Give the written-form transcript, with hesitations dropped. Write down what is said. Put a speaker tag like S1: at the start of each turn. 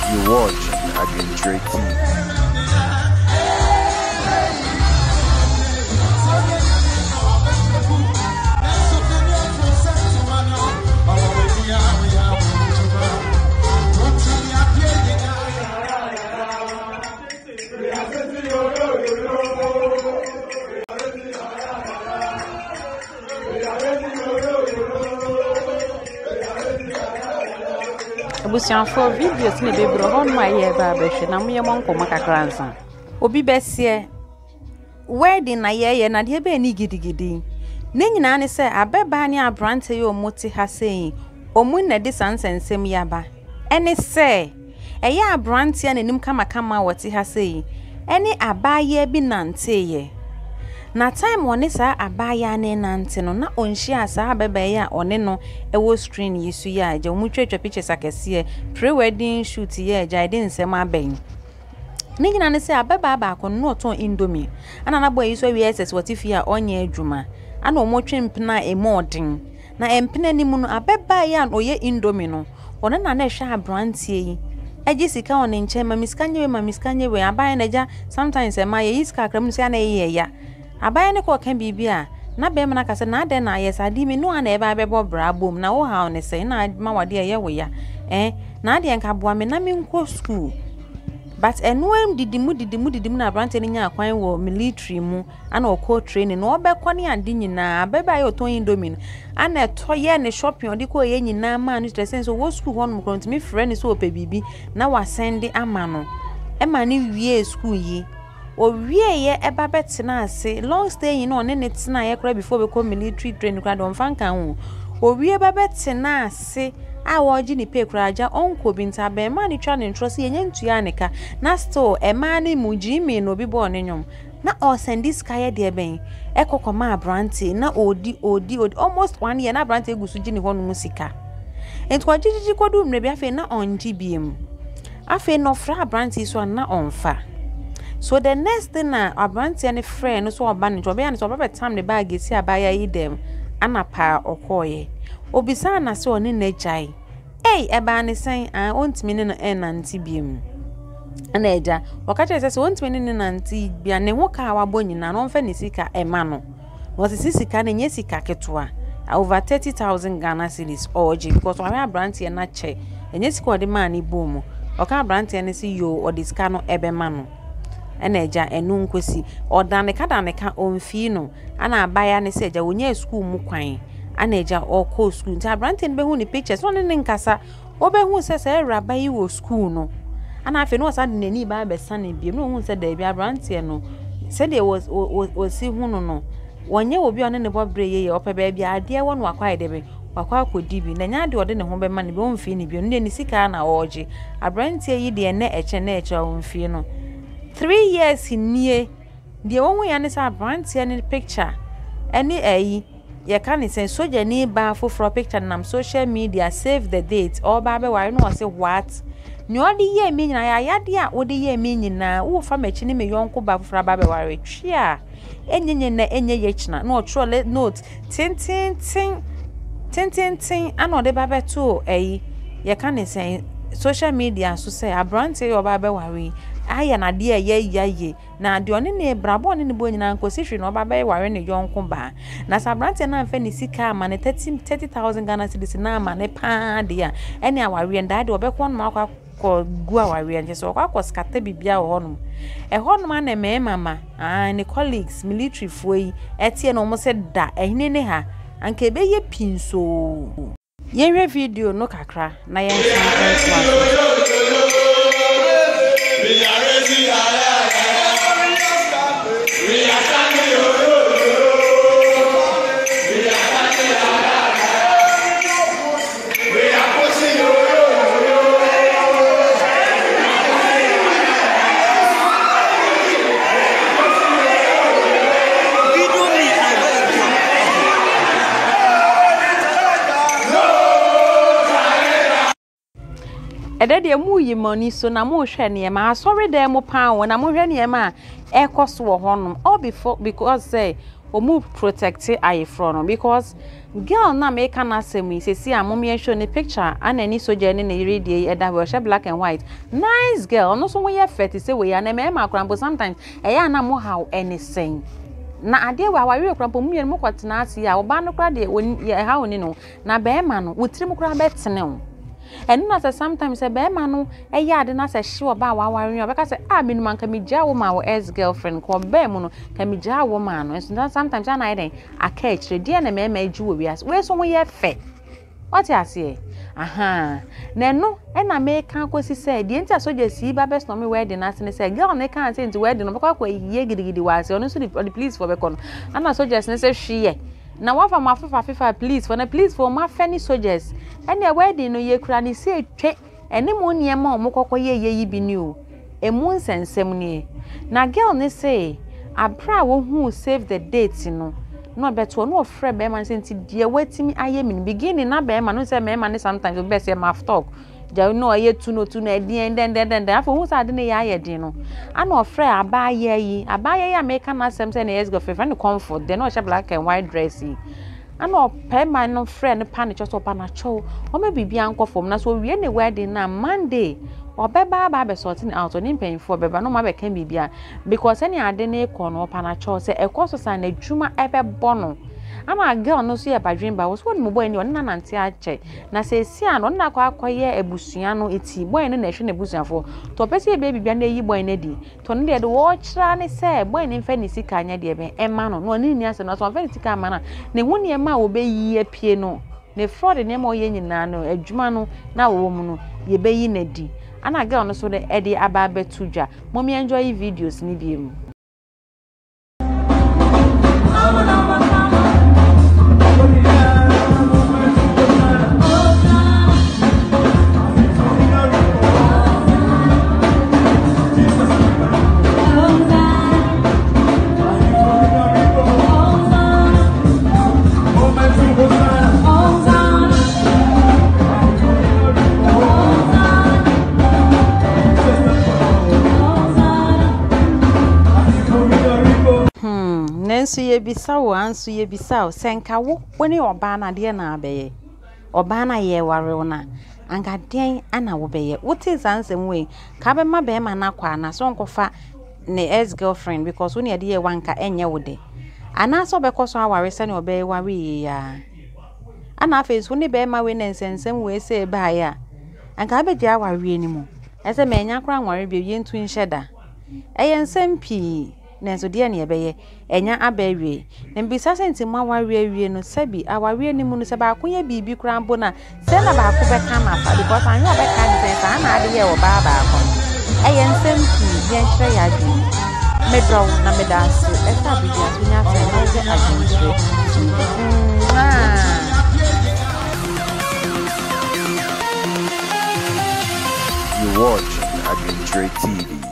S1: You watch Adventure TV.
S2: For videos ni baby on my year baby na me mon koma kakransa obi besie wedding na ye na de be ni gidigidi ne nyina ne se abeba ne abrante yo moti ha sei omu na de sansensem yaba ene se eye abrante na nim kama woti ha sei ene abaye bi nanteye na time one sa abaya ne nante no na onhia sa abeba ya one no ewo screen yisu ya aja omutwetwa pictures akese pre-wedding shoot ya aja ide nsem aben ne nyina ne se abeba ba ko no ton indomie ana na boy yisu wi ss wati a onye adwuma ana omotwe mpena emodin na empena ni mu no abeba ya no ye indomie no one na na hwa abrantie yi eji sika one nche ma miskanye we abaya na ja sometimes ma ye iska kram se na ye ya abaya ne ko kan bibia na be mana kase na de na yes adi me no ana ebe abebo bra bom na wo ha one se na ma wade ye wo ya na de nka boa me na me nko school but enwem didimu na brante ni nya akwan wo military mu ana okọ training no obekọ ne ade nyina abeba ye oton indomie ana etoye ne shopping odi ko ye nyina ma no stress so wo school hon mkro ntimi friend so ope bibi na wa send ama no e ma ni wie school yi o wie ye eba betina ase long stay you know ne tina ye kra before we come military training kra don fanka hu o wie eba betina ase a wo gi ni pe kra aja onko binta be ma ni twa ne ntrose ye ntua ne ka na still e ma ni muji mi no bi bo ne nyom na o send this kaya de ben e kokoma abranti na odi almost 1 year na abranti egusu gi ni honu musika entwa jiji kodu mre bi afi na onji biem afi no fra abranti so na onfa. So the next thing na abranti and friend so oban nto be an so be time the bag esi abaya yi dem anapa okoye obisa na se oni na jai eba ne sen ontimi ne na nanti biem ana eja wakacha se ontimi ne nanti bia ne ho ka wa bonyina no mfa ne sika ema no no se sika ne nye sika ketwa over 30,000 Ghana cedis oje because wa abranti na che enye sika ode man ni boom oka abranti ne si yo odiska no ebe ma no eneja enu nkwesi odane ka onfi no ana abaya ne se eja wonya school mu kwan ana eja okọ school nti abrante ne behu ni pictures one ne nkasa obehu se raba yi wo school no ana afi no sa de nani ba be sane biem no hu se da bi abrante no se de wosi hu no wonye obi one ne bobre ye opebe bia ade wo no akwa ide be wakwa akodi bi na nya de ode ne ho be ma ne be onfi ni bi no ne sika na oje abrante yi de ne eche onfi no 3 years nie de won ya ne sa brantie ne picture any ye can say soja ni ba foforo picture nam social media save the date or ba be ware no say what ni odi ye mi nyina ya de a odi ye mi nyina wo fa machi ne me yonko ba foforo ba be ware twi a enyenye na enye ye china no trole note tin ano de ba be to ye can say social media so say abrantie yo ba be ware aya na de ye na de one ne brabo ne bo nyina nkosi hwe no ba ware ne yonko ba na sabrante na mfa ne sika ma ne 30,000 Ghana cedis na ma ne pa de ya ene aware nda de obekọ no akwa ko gu aware nje so akwa skata bibia wo hono hono na me mama ne colleagues military foi etie no mo se da ehne ne ha anka be ye pinso ye video no kakra na ye Edede mu yi money so na mo hwe ne ma asori dem mo pa won na mo hwe ne ma ekoso wo honum all before because say o mu protect aye from because girl na make na semi say see amomie show ni picture and any soldier ni na radio e da we black and white nice girl no so we fet say we ya na me ma krampo sometimes e ya na mo how anything na ade wa we krampo mu yen mo kwatena ase ya oba no kra de ha oni no na be ma no wotrim kra betene o enu na say sometimes e be ma no e ya ade na say hye oba wa ware o be ka say minu man ka mi ja wo ma wo ex girlfriend ko be mu no ka mi ja wo ma no so sometimes ana iden aka ekire de na me ma agi wo wi as we so wo ye fe what you say aha na no e na me kan kwesi say de ntia so je si ba best no me wedding na say say girl ne kan say nti wedding no be kwa ye gidigidi wa say ono so the police for be kono ana so just ne say hwe na wafa mafafa please for na please for ma fani soldiers ene wedding no ye kura ni say twe ene mo niema o mokokọ ye yi bi ni o emu nsensem ni na girl ne say abra wo hu save the date no no beto no ofre be man say nti de watimi aye mi beginning na be man no say me man sometimes be say ma talk ja no aye tu no den afo hu sa de ne ya aye din no ana ofre abaye yi America na sem say na yes go friend comfort de no she black and white dress yi ana pe man no friend pa ne choso pa na cho o me bibia anko fom na so wie ne wedding na Monday obeba ba sorting out oni mpanyfo beba no ma be kan bibia because any ade na ekọ no pa na cho say ekọ so na adwuma ebe bono ama girl no so ye badwen ba wo so no boy ni on na nante ache na say si an on na kwa akoye ebusua no eti boy no na hwe na ebusuafo to pese e baby bia na yi boy na di to no de wo kira ne say boy ni mfa ni sika anya de be ema no no ni ase no so mfa ni sika ama na ne hu ne ema wo be yi apie no ne fraud ne ma oye nyina no adwuma no na wo mu no ye be yi na di ana girl no so de edi aba betudwa mommy enjoy videos ni biem Nensu ye bisawo ansu ye bisawo senka wo woni oba na de na abeye oba na ye ware na anga den ana wo beye wote zansem we ka be ma be ma na kwa na so nkofa ne ex girlfriend because woni ade ye wanka enye wo de ana so be koso aware se ne obe ware ya ana face woni be ma we na nsensem we se ba ya anga be dia ware ni mu ese me nya kra nware be ye ntu nheda eye nsem pi nenso de ne ebeye enya abawie ne mbisa senti ma wawie no sabi awawie ni mu no se ba akonya bibi kura mbo na se na ba ko be ka ma fa because anyo be ka ni se sa na ade ye wo ba ba ko eye nsem pi ye ntre ya di medro na medanse esa bi dia so nya fa na ze agentre
S1: You watch Admin Dre TV.